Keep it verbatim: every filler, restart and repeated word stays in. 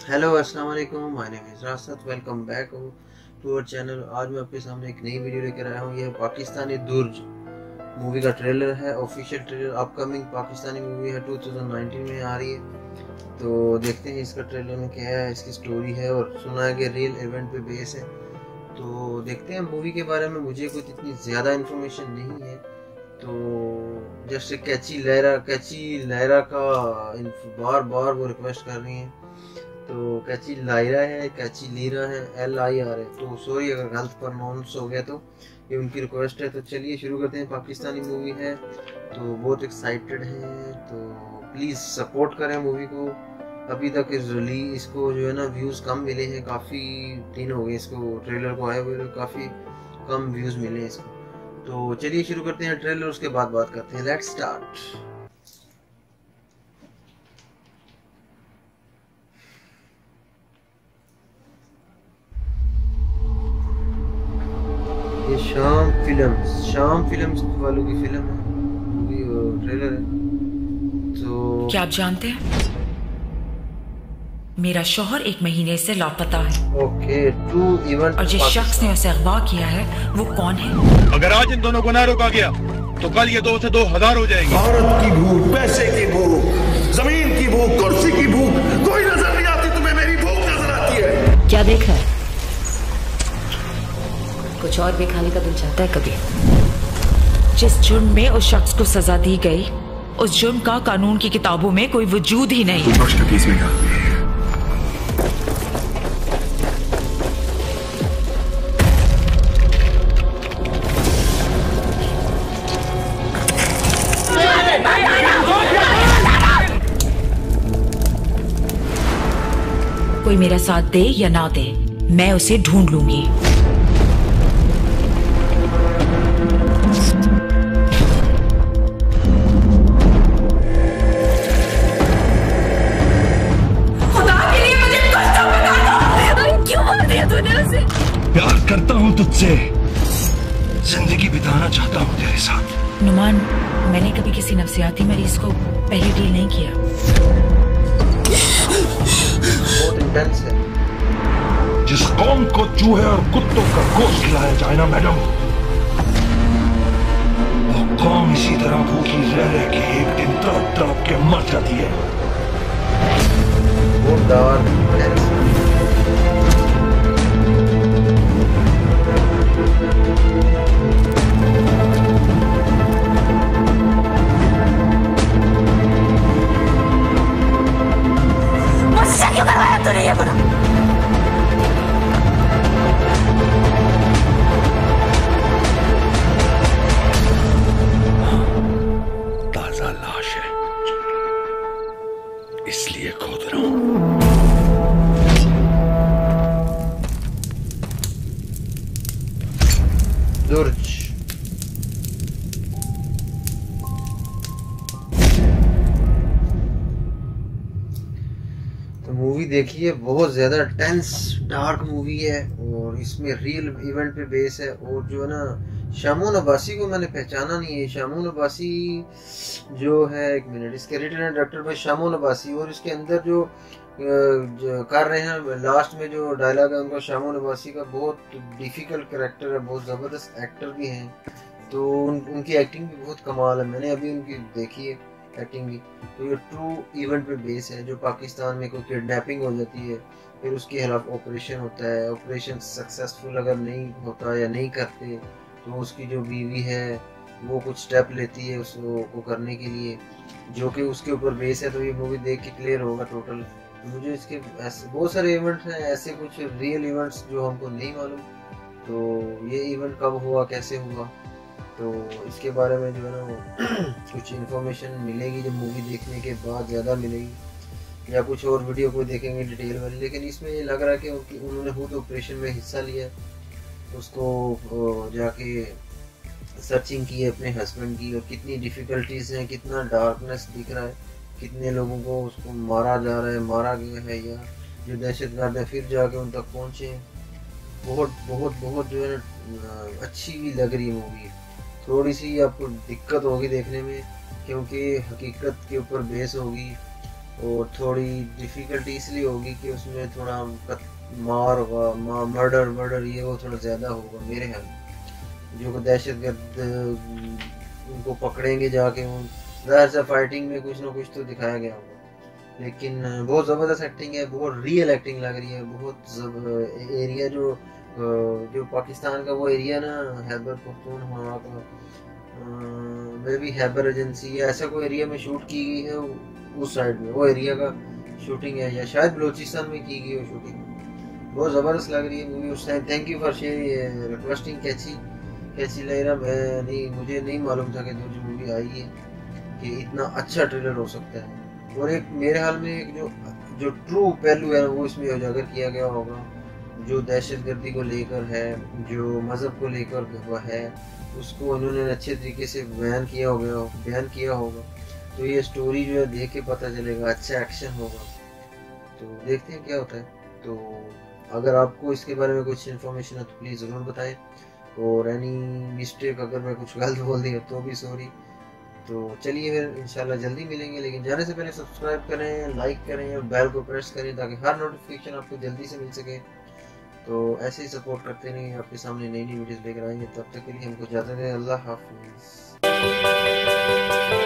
Hello अस्सलाम वालेकुम, my name is Rasat. Welcome back to our channel. आज मैं आपके सामने एक नई वीडियो लेकर आया हूँ। यह पाकिस्तानी दुर्ज मूवी का ट्रेलर है, official trailer. Upcoming Pakistani movie है, टू थाउजेंड नाइनटीन में आ रही है। तो देखते हैं इसका ट्रेलर में क्या है, इसकी स्टोरी है और सुना है कि रियल इवेंट पे बेस है। तो देखते हैं मूवी के बारे में। मुझे कुछ इतनी ज़्यादा इन्फॉर्मेशन नहीं है, तो जस्ट कैची लहरा कैची लहरा का बार बार वो रिक्वेस्ट कर रही हैं। तो कैची लायरा है, कैची लीरा है, एल आई आर है। तो सॉरी अगर गलत प्रोनाउंस हो गया, तो ये उनकी रिक्वेस्ट है। तो चलिए शुरू करते हैं। पाकिस्तानी मूवी है तो बहुत एक्साइटेड हैं, तो प्लीज़ सपोर्ट करें मूवी को। अभी तक इस रिलीज इसको जो है ना व्यूज़ कम मिले हैं, काफ़ी दिन हो गए इसको ट्रेलर को आए हुए, काफ़ी कम व्यूज़ मिले हैं इसको। तो चलिए शुरू करते हैं ट्रेलर, उसके बाद बात करते हैं। Let's start. ये शाम फिल्म्स शाम फिल्म्स वालों की फिल्म है, मूवी ट्रेलर है। तो क्या आप जानते हैं मेरा शौहर एक महीने से लापता है। ओके, टू इवेंट और जिस शख्स ने उसे अगवा किया है वो कौन है? अगर आज इन दोनों को ना रोका गया तो कल ये दो से दो हजार हो जाएंगे। भारत की भूख, पैसे की भूख, जमीन की भूख, कुर्सी की भूख, कोई नजर नहीं आती तुम्हें? मेरी भूख नजर आती है। क्या देख रहा है? कुछ और भी खाने का दिल चाहता है कभी? जिस जुर्म में उस शख्स को सजा दी गई, उस जुर्म का कानून की किताबों में कोई वजूद ही नहीं है। कोई मेरा साथ दे या ना दे, मैं उसे ढूंढ लूंगी। खुदा के लिए मुझे कुछ तो बता दो। क्यों मार दिया तूने उसे? प्यार करता हूँ तुझसे, जिंदगी बिताना चाहता हूँ तेरे साथ। नुमान, मैंने कभी किसी नफ्सियाती मरीज को पहले डील नहीं किया। बहुत इंटेंस है। जिस कौम को चूहे और कुत्तों का गोश्त खिलाया जाए ना मैडम, वो कौम इसी तरह भूखी रह रह के एक दिन तड़प तड़प के मर जाती है। बहुत डार्क इंटेंस। मुझसे क्यों करवाया तूने ये बड़ा? ताजा लाश है, इसलिए खोद रहा हूं। दुर्ज तो मूवी देखिए, बहुत ज्यादा टेंस डार्क मूवी है और इसमें रियल इवेंट पे बेस है। और जो है ना, शामून अब्बासी को मैंने पहचाना नहीं है। शामून अब्बासी जो है, एक मिनट, इसके रिटन एंड डायरेक्टर भाई शामून अब्बासी, और इसके अंदर जो, जो कर रहे हैं लास्ट में जो डायलॉग है उनका, शामून अब्बासी का बहुत डिफिकल्ट कैरेक्टर है, बहुत ज़बरदस्त एक्टर भी हैं। तो उन, उनकी एक्टिंग भी बहुत कमाल है। मैंने अभी उनकी देखी है एक्टिंग भी। तो ये ट्रू इवेंट पे बेस है, जो पाकिस्तान में कोई किडनैपिंग हो जाती है, फिर उसके खिलाफ ऑपरेशन होता है। ऑपरेशन सक्सेसफुल अगर नहीं होता या नहीं करते, तो उसकी जो बीवी है वो कुछ स्टेप लेती है उसको को करने के लिए, जो कि उसके ऊपर बेस है। तो ये मूवी देख के क्लियर होगा टोटल। मुझे इसके ऐसे बहुत सारे इवेंट्स हैं, ऐसे कुछ रियल इवेंट्स जो हमको नहीं मालूम। तो ये इवेंट कब हुआ, कैसे हुआ, तो इसके बारे में जो है ना वो कुछ इन्फॉर्मेशन मिलेगी जब मूवी देखने के बाद, ज़्यादा मिलेगी, या कुछ और वीडियो को देखेंगे डिटेल वाली। लेकिन इसमें ये लग रहा है कि उन्होंने खुद ऑपरेशन में हिस्सा लिया, उसको जाके सर्चिंग की है अपने हस्बैंड की, और कितनी डिफ़िकल्टीज़ हैं, कितना डार्कनेस दिख रहा है, कितने लोगों को उसको मारा जा रहा है, मारा गया है, या जो दहशतगर्द है फिर जाके उन तक पहुँचे हैं। बहुत बहुत बहुत जो है ना अच्छी भी लग रही है मूवी। थोड़ी सी आपको दिक्कत होगी देखने में, क्योंकि हकीकत के ऊपर बेस होगी, और थोड़ी डिफिकल्टी इसलिए होगी कि उसमें थोड़ा मार होगा, मर्डर मर्डर ये वो थोड़ा ज़्यादा होगा मेरे ख्याल में। जो दहशतगर्द उनको पकड़ेंगे जाके, उन ज़ाहिर से फाइटिंग में कुछ ना कुछ तो दिखाया गया होगा, लेकिन बहुत ज़बरदस्त एक्टिंग है, बहुत रियल एक्टिंग लग रही है। बहुत एरिया जो जो पाकिस्तान का वो एरिया ना, खैबर पख्तूनख्वा का मे भी खैबर एजेंसी या ऐसा कोई एरिया में शूट की गई है, उस साइड में वो एरिया का शूटिंग है, या शायद बलोचिस्तान में की गई हो शूटिंग। बहुत ज़बरदस्त लग रही है मूवी उस time. Thank you for share requesting. कैसी कैसी लग रहा, मैं नहीं मुझे नहीं मालूम था कि दुर्ज मूवी आई है कि इतना अच्छा ट्रेलर हो सकता है। और एक मेरे हाल में एक जो जो ट्रू पहलू है वो इसमें उजागर किया गया होगा, जो दहशतगर्दी को लेकर है, जो मज़हब को लेकर हुआ है, उसको उन्होंने अच्छे तरीके से बयान किया होगा बयान किया होगा तो ये स्टोरी जो है देख के पता चलेगा, अच्छा एक्शन होगा। तो देखते हैं क्या होता है। तो अगर आपको इसके बारे में कुछ इन्फॉर्मेशन है तो प्लीज़ ज़रूर बताएं, और एनी मिस्टेक अगर मैं कुछ गलत बोल दिया तो भी सॉरी। तो चलिए फिर इंशाल्लाह जल्दी मिलेंगे, लेकिन जाने से पहले सब्सक्राइब करें, लाइक करें और बेल को प्रेस करें ताकि हर नोटिफिकेशन आपको जल्दी से मिल सके। तो ऐसे ही सपोर्ट करते रहिए, आपके सामने नई नई वीडियोस लेकर आएंगे। तब तक के लिए हमको इजाज़त दें। अल्लाह हाफिज़।